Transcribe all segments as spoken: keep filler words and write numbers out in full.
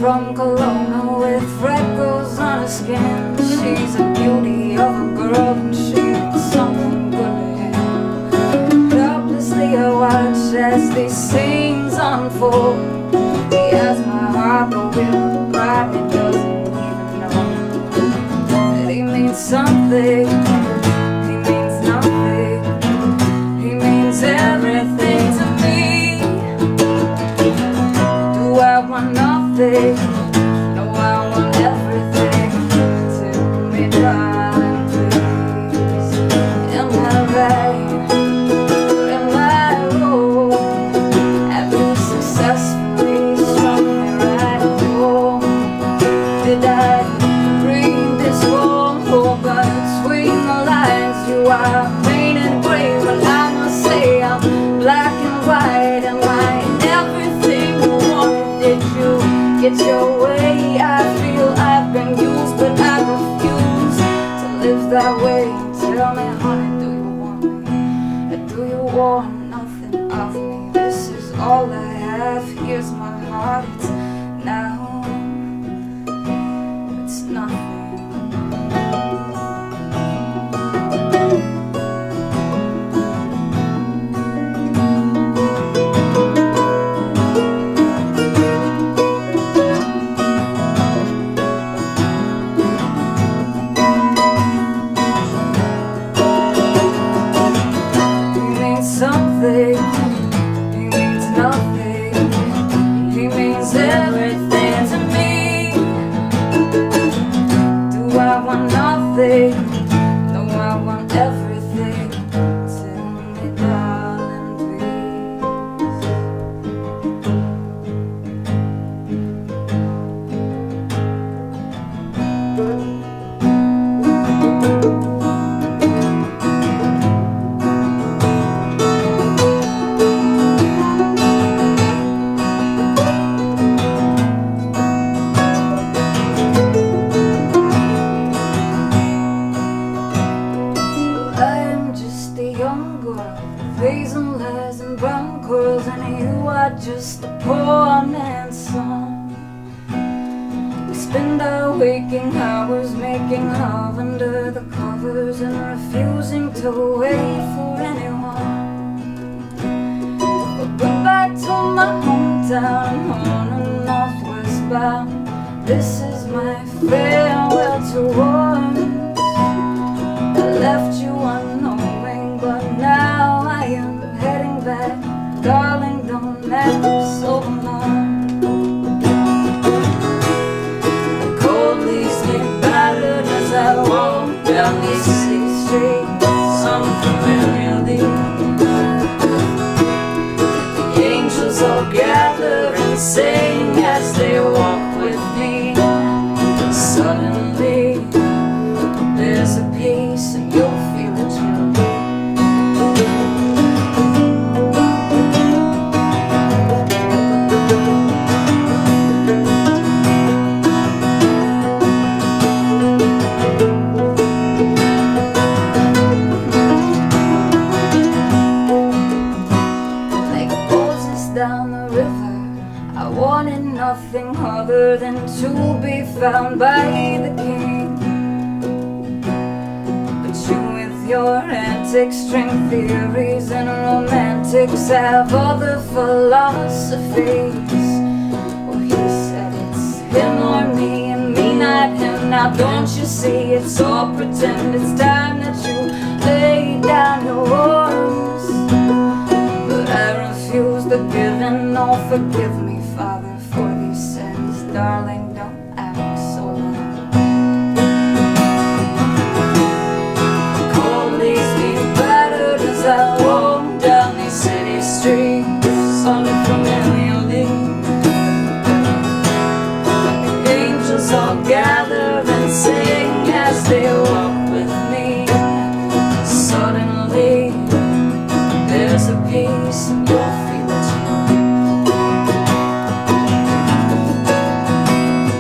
from Kelowna with freckles on her skin. She's a beauty of a girl and she needs something good to him. Helplessly I watch as these scenes unfold. He has my heart but with pride he doesn't even know that he means something. He means nothing. He means everything to me. Do I want nothing? No, I want everything. Tell me, darling, please. Am I right? Or am I wrong? Have you successfully struck me right home? Did I read this wrong? Oh, but between the lines you are painted gray. But I must say I'm black and white. Am I everything you wanted? Did you get your way? I feel I've been used, but I refuse to live that way. Tell me, honey, do you want me? Or do you want nothing of me? This is all I have. Here's my heart. It's now. It's nothing. Something, he means nothing. He means everything to me. Do I want nothing? No, I want everything. Tell me, darling, hazel eyes and brown curls, and you are just a poor man's son. We spend our waking hours making love under the covers and refusing to wait for anyone. But go back to my hometown, on and northwest bound. This is my farewell to warmth. I left you unknowing, but now I am heading back. Darling, don't act so alarmed. The cold leaves me battered as I walk down these city streets, unfamiliarly. The angels all gather and sing as they walk with me. Suddenly there's a peace and you'll feel it too. Down the river, I wanted nothing other than to be found by the king. But you with your antic string theories and romantics have other philosophies. Well, he said it's him or me and me not him. Now don't you see it's all pretend? It's time that you lay down your arms. But I refuse to give in. Oh, forgive me, Father, for these sins. Darling, don't act so loud. The cold leaves me battered as I walk down these city streets, unfamiliarly. The angels all gather and sing as they walk with me. Suddenly there's a peace and you'll feel it too.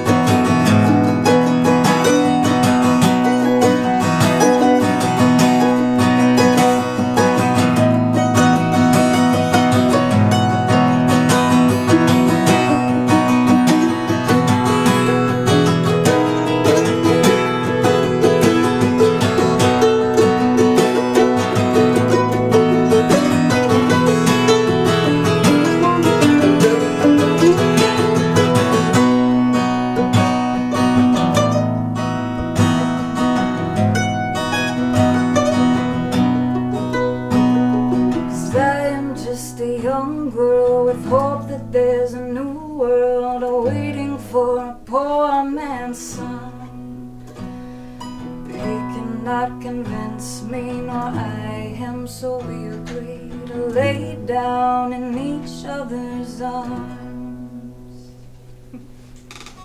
new world waiting for a poor man's son. They cannot convince me, nor I him, so we agree to lay down in each other's arms.